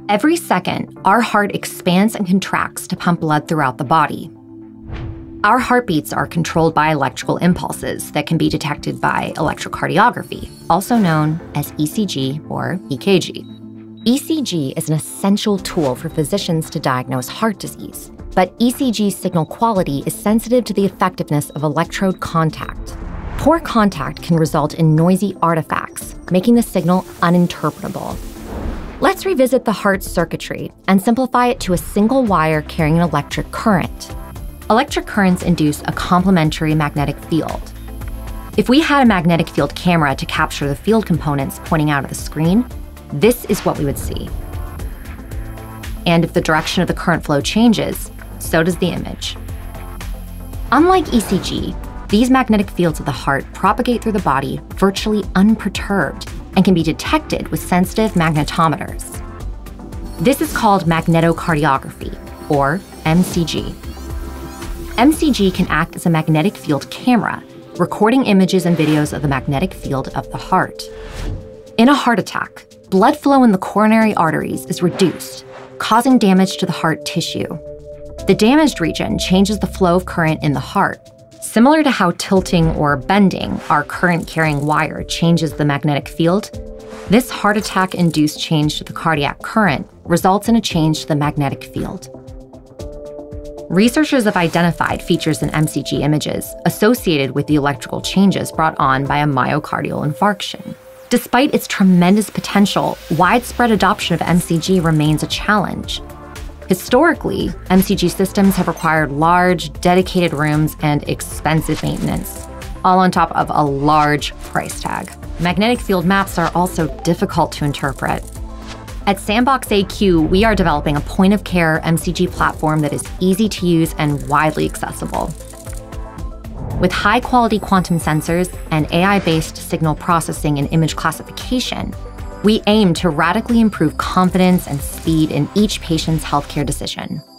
Every second, our heart expands and contracts to pump blood throughout the body. Our heartbeats are controlled by electrical impulses that can be detected by electrocardiography, also known as ECG or EKG. ECG is an essential tool for physicians to diagnose heart disease, but ECG signal quality is sensitive to the effectiveness of electrode contact. Poor contact can result in noisy artifacts, making the signal uninterpretable. Let's revisit the heart's circuitry and simplify it to a single wire carrying an electric current. Electric currents induce a complementary magnetic field. If we had a magnetic field camera to capture the field components pointing out of the screen, this is what we would see. And if the direction of the current flow changes, so does the image. Unlike ECG, these magnetic fields of the heart propagate through the body virtually unperturbed and can be detected with sensitive magnetometers. This is called magnetocardiography, or MCG. MCG can act as a magnetic field camera, recording images and videos of the magnetic field of the heart. In a heart attack, blood flow in the coronary arteries is reduced, causing damage to the heart tissue. The damaged region changes the flow of current in the heart. Similar to how tilting or bending our current-carrying wire changes the magnetic field, this heart attack-induced change to the cardiac current results in a change to the magnetic field. Researchers have identified features in MCG images associated with the electrical changes brought on by a myocardial infarction. Despite its tremendous potential, widespread adoption of MCG remains a challenge. Historically, MCG systems have required large, dedicated rooms and expensive maintenance, all on top of a large price tag. Magnetic field maps are also difficult to interpret. At SandboxAQ, we are developing a point-of-care MCG platform that is easy to use and widely accessible. With high-quality quantum sensors and AI-based signal processing and image classification, we aim to radically improve confidence and speed in each patient's healthcare decision.